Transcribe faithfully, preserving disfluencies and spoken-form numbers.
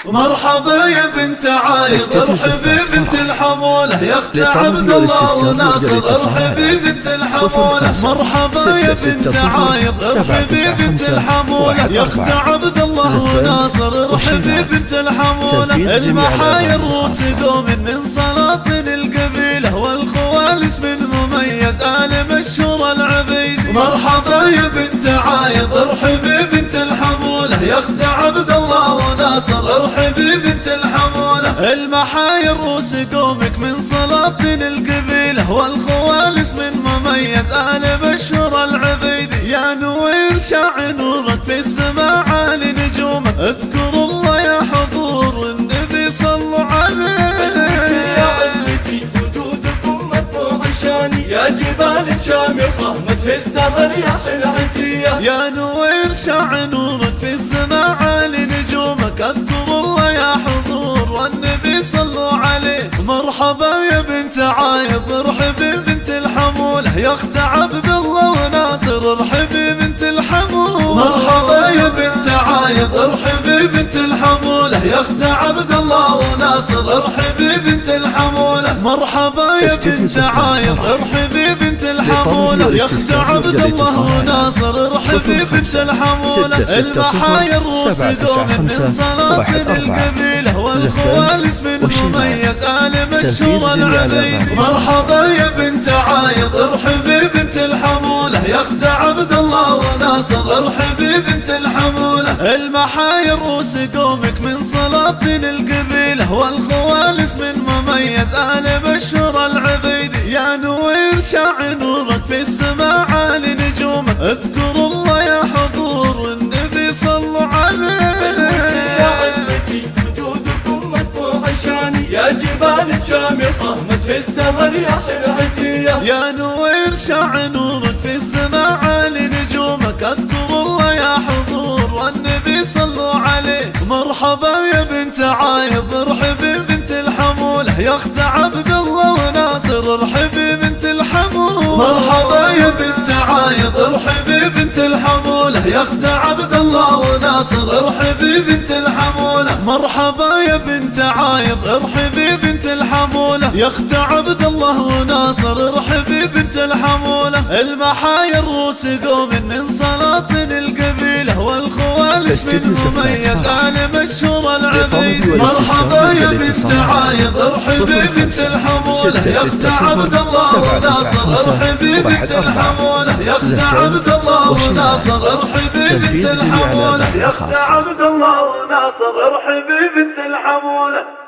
مرحبا يا بنت عايض، ارحبي بنت الحمولة يا اخت عبد الله وناصر، ارحبي بنت الحمولة. مرحبا يا بنت عايض، ارحبي بنت الحمولة يا اخت عبد الله وناصر، ارحبي بنت الحمولة. المحايا الروس دوم من سلاطين القبيلة، والخوالس من مميز آل مشهور العبيد. مرحبا يا بنت عايض، ارحبي بنت الحمولة يا اخت عبد الله وناصر، ارحبي بنت الحمولة. المحايا الروس قومك من سلاطين القبيلة، والخوالس من مميز آل مشهور العبيد. يا نوير شع نورك في السماء عالي نجومك، اذكروا الله يا حضور النبي صلوا عليه. يا عزمتي وجودكم مرفوع شاني، يا جبال شامخة متهز رياح العتية. يا نوير شع نورك في السماء عالي نجومك، اذكروا الله يا حضور والنبي صلوا عليه. مرحبا يا بنت عايض، ارحبي بنت الحمولة يا اخت عبد الله وناصر، ارحبي بنت الحمولة. مرحبا يا بنت عايض، ارحبي بنت الحمولة يا اخت عبد الله وناصر، ارحبي بنت الحمولة. مرحبا يا بنت عايض، ارحبي بنت الحمولة يا اخت عبد الله وناصر، ارحبي بنت الحمولة. المحايا الروس دوم من سلاطين القبيلة، والخوالس من مميز آل مشهور العبيد. مرحبا يا بنت عايض، ارحبي بنت الحمولة يا اخت عبد الله وناصر، ارحبي بنت الحمولة. المحايا الروس قومك من سلاطين القبيلة، والخوالس من مميز آل مشهور العبيد. يا نوير شع نورك في السماء عالي نجومك، اذكروا الله يا حضور النبي صلوا عليه. يا عزمتي وجودكم مرفوع شاني، يا جبال شامخة متهز رياح العتية. يا نوير شع نورك في السماء عالي نجومك، اذكروا الله يا حضور والنبي صلوا عليه. مرحبا يا بنت عايض، ارحبي بنت الحمولة يا اخت عبد الله وناصر، ارحبي بنت الحمولة. مرحبا يا بنت عايض، ارحبي بنت الحمولة يا اخت عبد الله وناصر، ارحبي بنت الحمولة. مرحبا يا بنت عايض، ارحبي بنت الحمولة يا اخت عبد الله وناصر، ارحبي بنت الحمولة. المحايا الروس قوم من سلاطين القبيلة، والخوالس من مميز آل مشهور العبيد. مرحبا يا بنت عايض، ارحبي بنت الحمولة يا اخت عبد الله وناصر، ارحبي بنت الحمولة يا اخت عبد الله وناصر، ارحبي بنت الحمولة يا اخت عبد الله وناصر، ارحبي بنت الحمولة.